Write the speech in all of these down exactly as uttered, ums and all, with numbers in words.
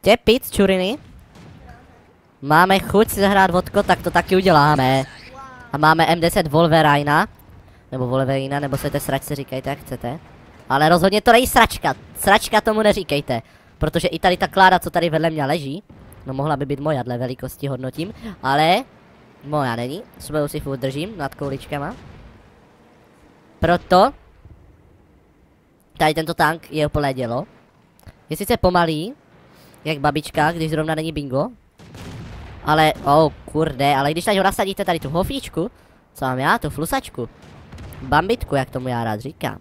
Chcete pít čuriny? Máme chuť si zahrát vodko, tak to taky uděláme. A máme M deset Wolverina. Nebo Wolverina, nebo se té sračce říkejte, jak chcete. Ale rozhodně to není sračka. Sračka tomu neříkejte. Protože i tady ta kláda, co tady vedle mě leží, no mohla by být moja dle velikosti hodnotím, ale moja není. Svou si furt držím nad kouličkama. Proto tady tento tank je úplné dělo. Je sice pomalý, jak babička, když zrovna není bingo. Ale, oh kurde, ale když tady ho nasadíte tady tu hofíčku, co mám já, tu flusačku, bambitku, jak tomu já rád říkám,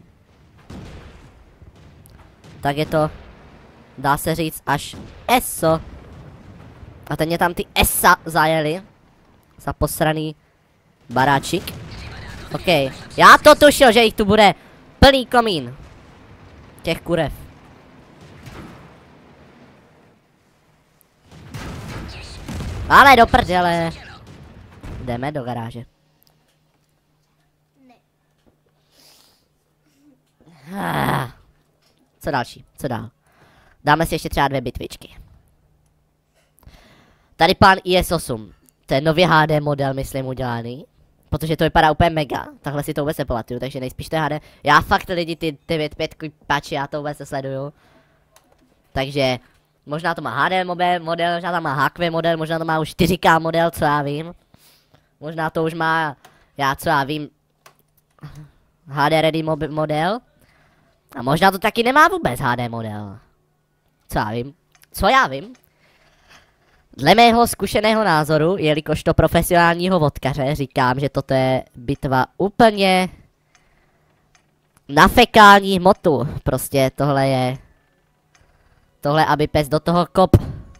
tak je to, dá se říct, až eso. A teď mě tam ty esa zajeli. Za posraný baráčik. OK, já to tušil, že jich tu bude plný komín. Těch kurev. Ale do prdele. Jdeme do garáže. Ah. Co další? Co dál? Dáme si ještě třeba dvě bitvičky. Tady pán I S osm. To je nově H D model, myslím, udělaný. Protože to vypadá úplně mega. Takhle si to vůbec nepamatuju, takže nejspíš to je H D. Já fakt lidi ty devět pět pači, já to vůbec nesleduju. Takže možná to má H D model, možná to má H Q model, možná to má už čtyři K model, co já vím. Možná to už má, já co já vím, H D ready model. A možná to taky nemá vůbec H D model. Co já vím? Co já vím? Dle mého zkušeného názoru, jelikož to profesionálního vodkaře, říkám, že toto je bitva úplně na fekální hmotu. Prostě tohle je... Tohle, aby pes do toho kop.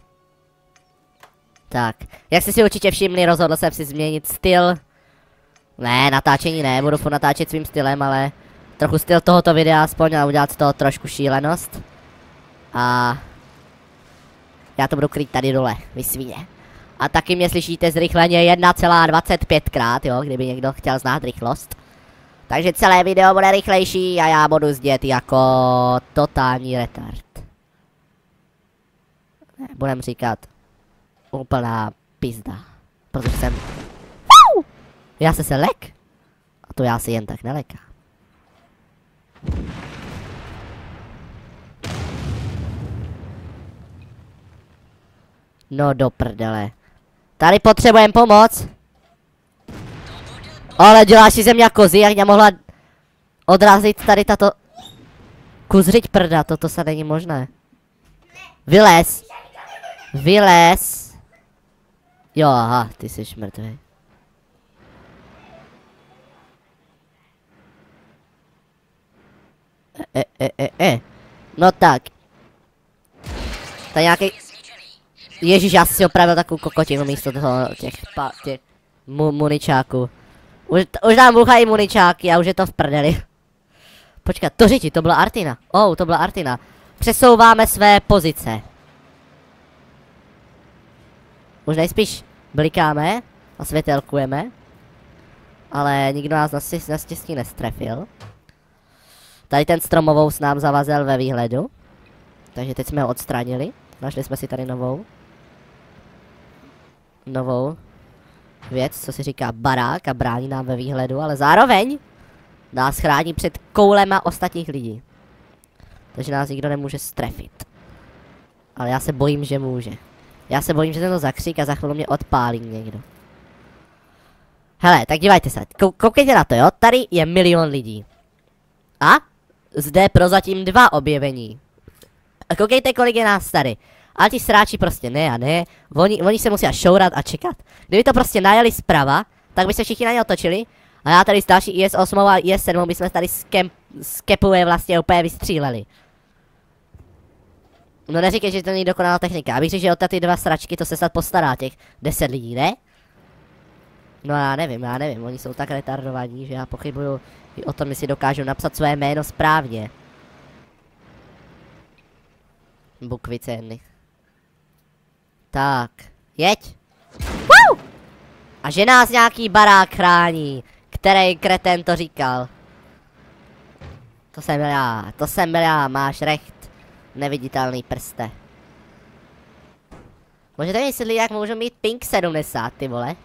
Tak, jak jste si určitě všimli, rozhodl jsem si změnit styl. Ne, natáčení ne, budu furt natáčet svým stylem, ale trochu styl tohoto videa aspoň a udělat z toho trošku šílenost. A já to budu krýt tady dole, vy svině. A taky mě slyšíte zrychleně jedna celá dvacet pět krát, jo, kdyby někdo chtěl znát rychlost. Takže celé video bude rychlejší a já budu zdět jako totální retard. Budem říkat úplná pizda. Protože jsem... Já se se lek. A to já si jen tak nelekám. No do prdele. Tady potřebujeme pomoc. Ale děláš si ze mě kozy, jak mě mohla odrazit tady tato... Kuzřiť prda, toto se není možné. Vylez. Vylez. Jo, aha, ty jsi mrtvý. E, e, e, e. No tak. To je nějaký... Ježíš, já si opravil takovou kokotinu místo toho, těch, pa, těch mu, muničáků. Už, už nám buchají muničáky a už je to v prdeli. Počkat, to řiti, to byla Artina. Oh, to byla Artina. Přesouváme své pozice. Už nejspíš blikáme a světelkujeme. Ale nikdo nás naštěstí nestrefil. Tady ten stromovous nám zavazel ve výhledu. Takže teď jsme ho odstranili. Našli jsme si tady novou. Novou věc, co si říká barák a brání nám ve výhledu, ale zároveň nás chrání před koulema ostatních lidí. Takže nás nikdo nemůže strefit. Ale já se bojím, že může. Já se bojím, že ten to zakřík a za chvíli mě odpálí někdo. Hele, tak dívejte se, Kou koukejte na to, jo, tady je milion lidí. A zde prozatím dva objevení. A koukejte, kolik je nás tady. Ale ti sráči prostě ne a ne. Oni, oni se musí šourat a čekat. Kdyby to prostě najeli zprava, tak by se všichni na ně otočili. A já tady s další I S osm a I S sedm bychom tady z kepuje vlastně úplně vystříleli. No neříkej, že to není dokonalá technika. Abych řekl, že od ty dva sračky to se snad postará těch deset lidí, ne? No já nevím, já nevím. Oni jsou tak retardovaní, že já pochybuju i o tom, jestli dokážu napsat své jméno správně. Bukvy ceny. Tak, jeď. Woo! A že nás nějaký barák chrání. Který kreten to říkal? To jsem byl já, to jsem byl já, máš recht. Neviditelný prste. Můžete mi vysvětlit, jak můžu mít ping sedmdesát, ty vole?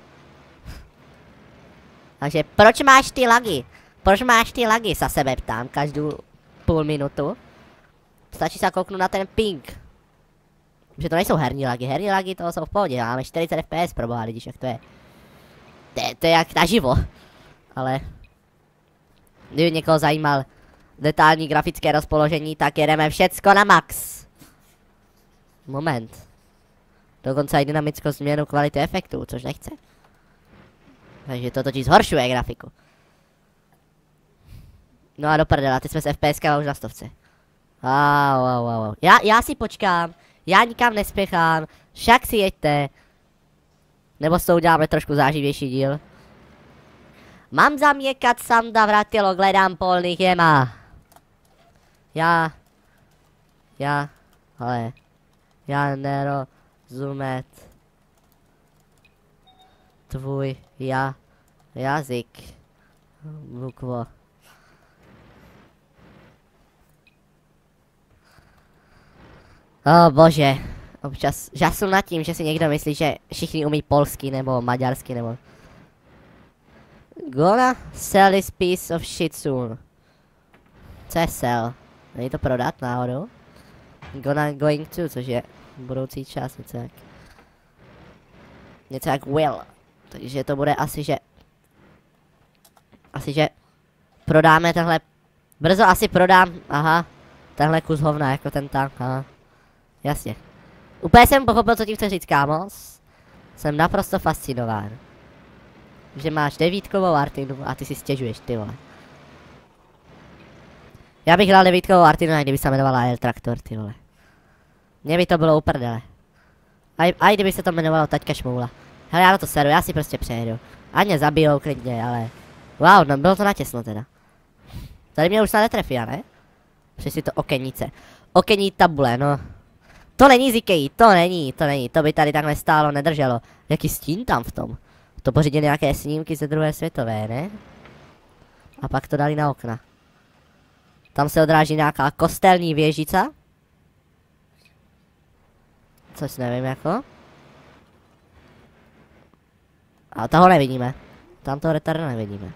Takže proč máš ty lagy? Proč máš ty lagy, se sebe ptám každou půl minutu. Stačí se kouknout na ten ping. Že to nejsou herní lagy, herní lagy to jsou v pohodě, máme čtyřicet F P S pro boha lidi, jak to je. To je, to je jak naživo. Ale kdyby někoho zajímal detailní grafické rozpoložení, tak jedeme všecko na max. Moment. Dokonce i dynamickou změnu kvality efektů, což nechce. Takže to totiž zhoršuje grafiku. No a do prdela, teď jsme s FPSkama už na stovce. Wow, wow, wow, wow. Já, já si počkám, já nikam nespěchám, však si jeďte. Nebo s tou uděláme trošku záživější díl. Mám zaměkat sanda vrátilo, gledám polných jema. Já, já, ale, já nerozumet tvůj já, jazyk, bukvo. O oh, bože, občas žasnu nad tím, že si někdo myslí, že všichni umí polsky nebo maďarsky nebo... Gonna sell this piece of shit soon. Co je sell? Není to prodat náhodou? Gonna going to, což je budoucí čas, něco jak... Něco jak will. Takže to bude asi, že... Asi, že... Prodáme tenhle... Brzo asi prodám, aha. Tenhle kus hovna, jako ten tank, aha. Jasně. Úplně jsem pochopil, co tím chce říct, kámos. Jsem naprosto fascinován. Že máš devítkovou Artinu a ty si stěžuješ, ty vole. Já bych hrál devítkovou Artinu, kdyby se jmenovala El Traktor, ty vole. Mně by to bylo uprdele. A, a i kdyby se to jmenovalo Taťka Šmoula. Hele, já na to seru, já si prostě přejedu. A mě zabijou klidně, ale... Wow, no bylo to natěsno teda. Tady mě už snad netrefí, ne? Přes si to okenice. Okení tabule, no. To není z Ikei, to není, to není, to by tady takhle stálo, nedrželo. Jaký stín tam v tom? To pořídili nějaké snímky ze druhé světové, ne? A pak to dali na okna. Tam se odráží nějaká kostelní věžica. Což nevím jako. A toho nevidíme. Tam toho retarda nevidíme.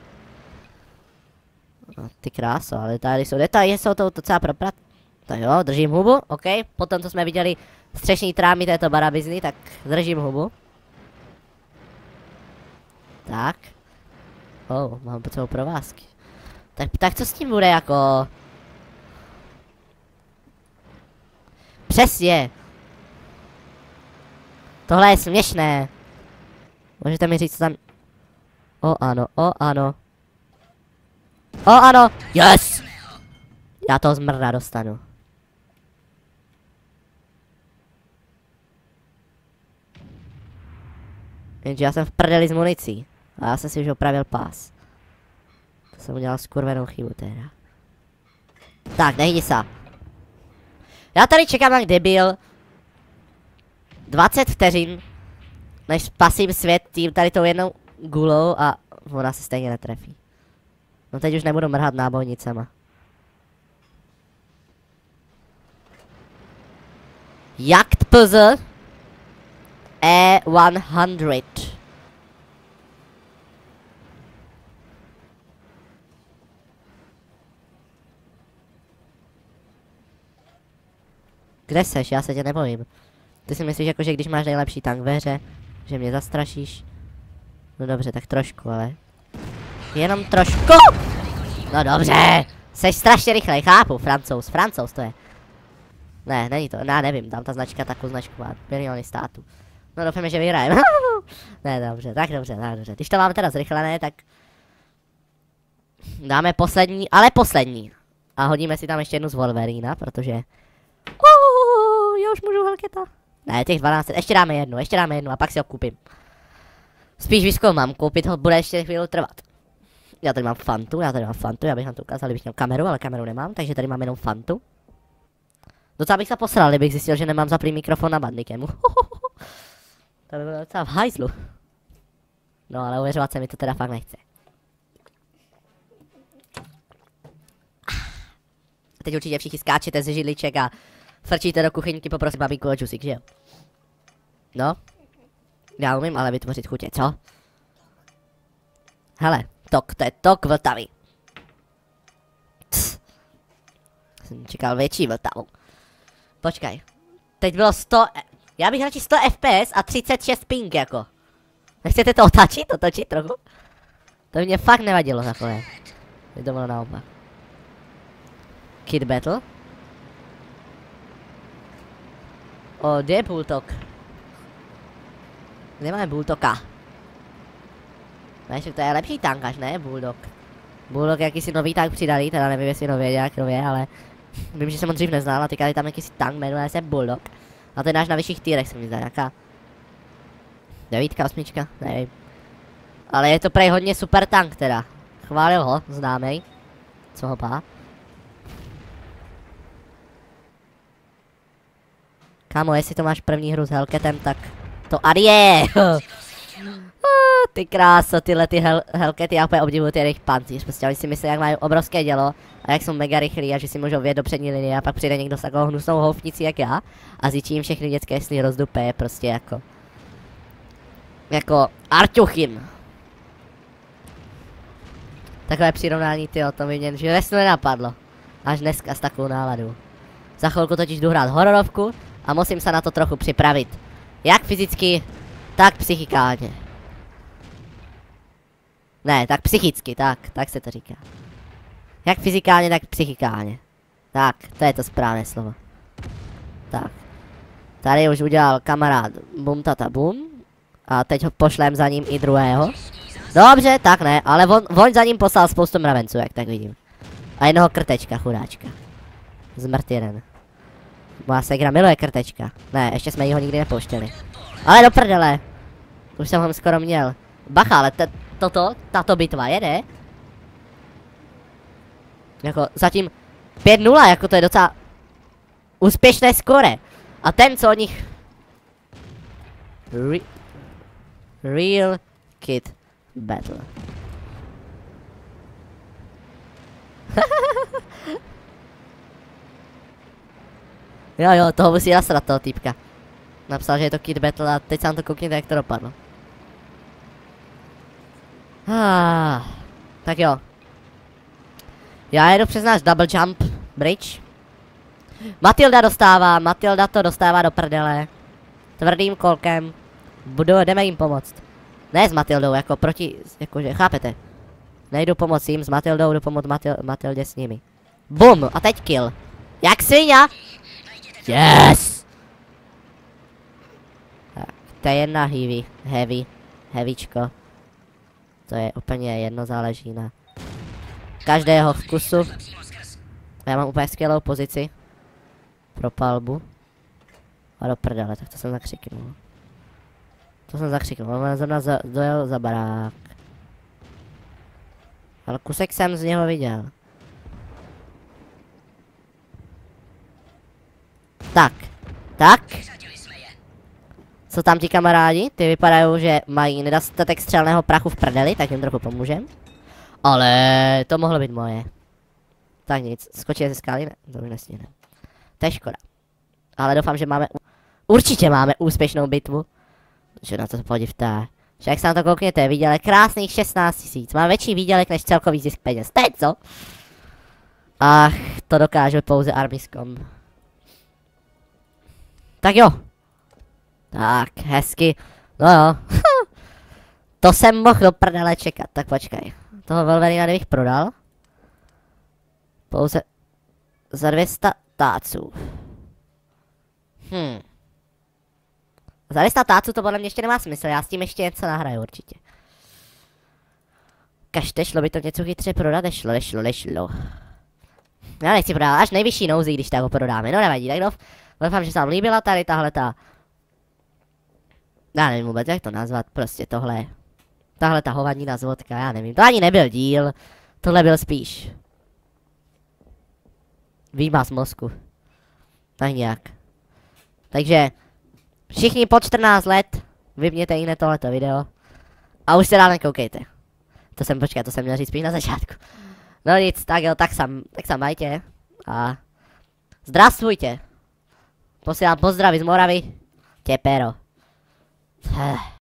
No, ty kráso, ale tady jsou detaily, jsou to docela proprat. Tak jo, držím hubu, ok. Potom, co jsme viděli střešní trámy této barabizny, tak držím hubu. Tak. Oh, mám pod sebou provázky. Tak, tak co s tím bude jako... Přesně. Tohle je směšné. Můžete mi říct, co tam... O ano, o ano. O ano, yes! Já toho zmrda dostanu. Jenže já jsem v prdeli s municí. A já jsem si už opravil pás. To jsem udělal skurvenou chybu teda. Tak, nehyni se. Já tady čekám jak debil. dvacet vteřin. Než spasím svět tím tady tou jednou gulou a ona se stejně netrefí. No teď už nebudu mrhat nábojnicema. Jagd P Z E sto. Kde seš? Já se tě nebojím. Ty si myslíš jako, že když máš nejlepší tank ve hře, že mě zastrašíš? No dobře, tak trošku, ale... Jenom trošku! No dobře! Seš strašně rychlej, chápu, Francouz, Francouz to je. Ne, není to, já nevím, tam ta značka takovou značku má, miliony států. No doufám, že vyhrajeme. Ne, dobře, tak dobře, tak dobře. Když to máme teda zrychlené, tak... Dáme poslední, ale poslední. A hodíme si tam ještě jednu z Wolverina, protože... Uuuu, já už můžu Helketa. Ne, těch dvanáct, ještě dáme jednu, ještě dáme jednu a pak si ho koupím. Spíš vyzkoumám, koupit ho bude ještě chvíli trvat. Já tady mám Fantu, já tady mám Fantu, já bych vám to ukázal, kdybych měl kameru, ale kameru nemám, takže tady mám jenom Fantu. Docela bych se posral, kdybych zjistil, že nemám zaplý mikrofon na bandikemu. To by bylo docela v hajzlu. No ale uvěřovat se mi to teda fakt nechce. A teď určitě všichni skáčete ze židliček a frčíte do kuchyňky poprosit maminku o džusik, že jo? No. Já umím ale vytvořit chutě, co? Hele, tok, to je tok Vltavy. Pss. Jsem čekal větší Vltavu. Počkej. Teď bylo sto... Já bych radši sto F P S a třicet šest ping jako. Nechcete to otáčit, otočit trochu? To by mě fakt nevadilo takové. Je to bylo naopak. Kid Battle. O, kde je Bulldog? Kde máme Bulldoga? Víš, to je lepší tankař, ne? Bulldog. Bulldog jakýsi nový tank přidali, teda nevím, jestli nově nějak nově, ale... Vím, že jsem ho dřív neznal a teďka je tam jakýsi tank, jmenuje se Bulldog. A to je náš na vyšších týrech, se mi zdá, nějaká... Devítka, osmička, nevím. Ale je to prej hodně super tank teda. Chválil ho, známej. Co ho pá? Kámo, jestli to máš první hru s Hellcatem, tak to Arie! Ty kráso, tyhle ty hel Hellcaty, já úplně obdivuju ty jejich pancíř. Prostě oni si myslí, jak mají obrovské dělo a jak jsou mega rychlí a že si můžou vjet do přední linie a pak přijde někdo s takovou hnusnou houfnicí jak já a zničí jim všechny dětské sny rozdupé, je prostě jako... Jako Arťuchim. Takové přirovnání, tyjo, to mi mě že snu nenapadlo. Až dneska s takovou náladou. Za chvilku totiž jdu hrát hororovku a musím se na to trochu připravit. Jak fyzicky, tak psychikálně. Ne, tak psychicky, tak, tak se to říká. Jak fyzikálně, tak psychikálně. Tak, to je to správné slovo. Tak. Tady už udělal kamarád bum tata bum. A teď ho pošlem za ním i druhého. Dobře, tak ne, ale on, on za ním poslal spoustu mravenců, jak tak vidím. A jednoho krtečka, chudáčka. Zmrt jeden. Má segra miluje krtečka. Ne, ještě jsme ho nikdy nepouštěli. Ale do prdele. Už jsem ho skoro měl. Bacha, ale toto, tato bitva jede. Jako zatím pět nula, jako to je docela úspěšné skore. A ten, co od nich... Re Real Kid Battle. Jo jo, toho musí nasrat toho týpka. Napsal, že je to Kid Battle a teď se nám to koukněte, jak to dopadlo. Ah, tak jo. Já jedu přes náš double jump bridge. Matilda dostává, Matilda to dostává do prdele. Tvrdým kolkem. Budu, jdeme jim pomoct. Ne s Matildou, jako proti, jakože, chápete? Nejdu pomoct jim s Matildou, jdu pomoct Matil, Matildě s nimi. Bum, a teď kill. Jak svině? Yes! Tak, to je jedna heavy, heavy, heavyčko. To je úplně jedno, záleží na každého vkusu. Já mám úplně skvělou pozici pro palbu. A do prdele, tak to jsem zakřiknul. To jsem zakřiknul, on zrovna za, dojel za barák. Ale kusek jsem z něho viděl. Tak, tak. Co tam ti kamarádi? Ty vypadají, že mají nedostatek střelného prachu v prdeli, tak jim trochu pomůžem. Ale to mohlo být moje. Tak nic, skočí ze skály? Ne, to už nesmíme. To je škoda. Ale doufám, že máme... Určitě máme úspěšnou bitvu. Že na to podívte. Že jak se na to koukněte, výdělek krásných šestnáct tisíc. Má větší výdělek než celkový zisk peněz. Teď co? Ach, to dokáže pouze Armiscom. Tak jo. Tak, hezky. No jo. To jsem mohl do prdele čekat. Tak počkej. Toho Wolverina bych prodal. Pouze za dvě stě táců. Hm. Za dvě stě táců to podle mě ještě nemá smysl. Já s tím ještě něco nahraju určitě. Kažte, šlo by to něco chytře prodat? Nešlo, nešlo, nešlo. Já nechci prodávat až nejvyšší nouzi, když tak ho prodáme. No nevadí, tak douf, doufám, že se vám líbila tady tahle ta... Já nevím vůbec, jak to nazvat, prostě tohle. Tahle ta hovadina zvodka, já nevím. To ani nebyl díl. Tohle byl spíš výmaz mozku. Tak nějak. Takže všichni po čtrnáct let vypněte jiné tohleto video. A už se dál nekoukejte. To jsem, počkat, to jsem měl říct spíš na začátku. No nic, tak jo, tak sam, tak sam majte. A zdravstvujte. Posílám pozdravy z Moravy. Těpero. Heh.